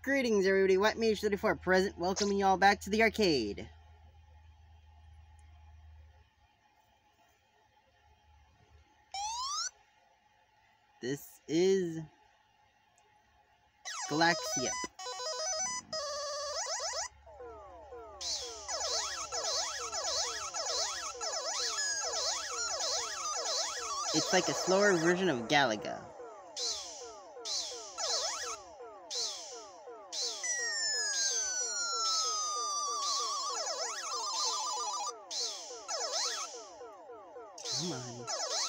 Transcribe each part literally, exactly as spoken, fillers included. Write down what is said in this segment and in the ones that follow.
Greetings everybody, White Mage thirty-four present, welcoming y'all back to the arcade. This is Galaxian. It's like a slower version of Galaga. Come on.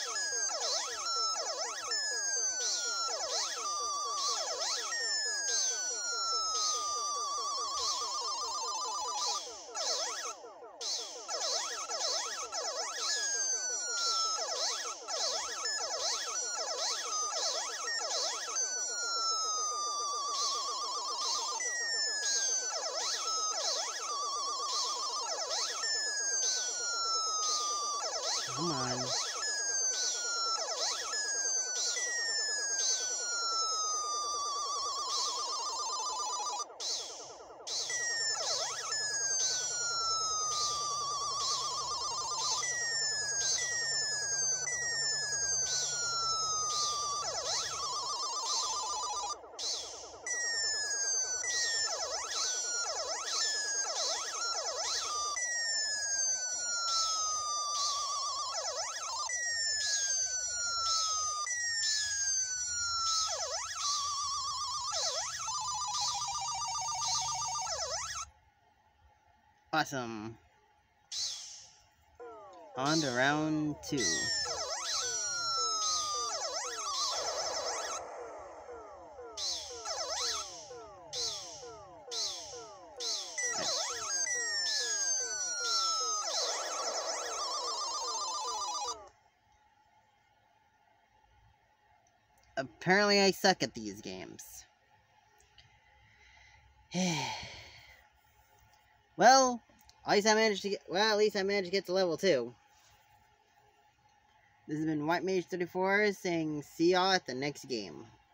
Come on. Awesome. On to round two. Apparently I suck at these games. Well, at least I managed to get, well, at least I managed to get to level two. This has been White Mage thirty-four saying see y'all at the next game.